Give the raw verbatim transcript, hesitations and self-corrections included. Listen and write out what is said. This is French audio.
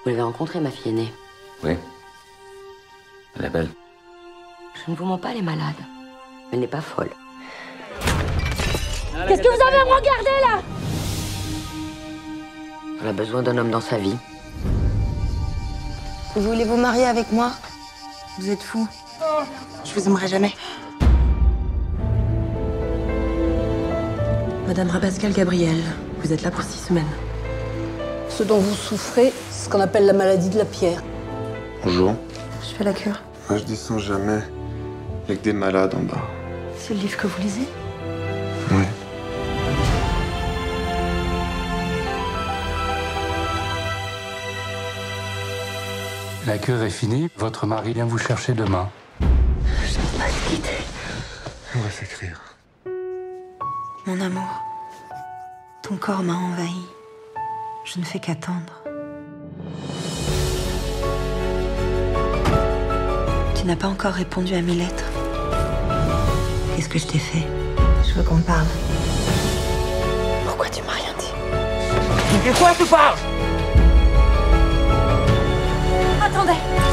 Vous l'avez rencontrée, ma fille aînée? Oui. Elle est belle. Je ne vous mens pas, elle est malade. Elle n'est pas folle. Qu'est-ce que vous avez à me regarder, là? Elle a besoin d'un homme dans sa vie. Vous voulez vous marier avec moi? Vous êtes fou. Je vous aimerai jamais. Madame Rabascal Gabriel, vous êtes là pour six semaines. Ce dont vous souffrez, c'est ce qu'on appelle la maladie de la pierre. Bonjour. Je fais la cure. Moi, je descends jamais. Il y a que des malades en bas. C'est le livre que vous lisez? Oui. La cure est finie. Votre mari vient vous chercher demain. Je ne peux pas te quitter. On va s'écrire. Mon amour, ton corps m'a envahi. Je ne fais qu'attendre. Tu n'as pas encore répondu à mes lettres. Qu'est-ce que je t'ai fait? Je veux qu'on parle. Pourquoi tu m'as rien dit? Mais de quoi tu parles? Attendez!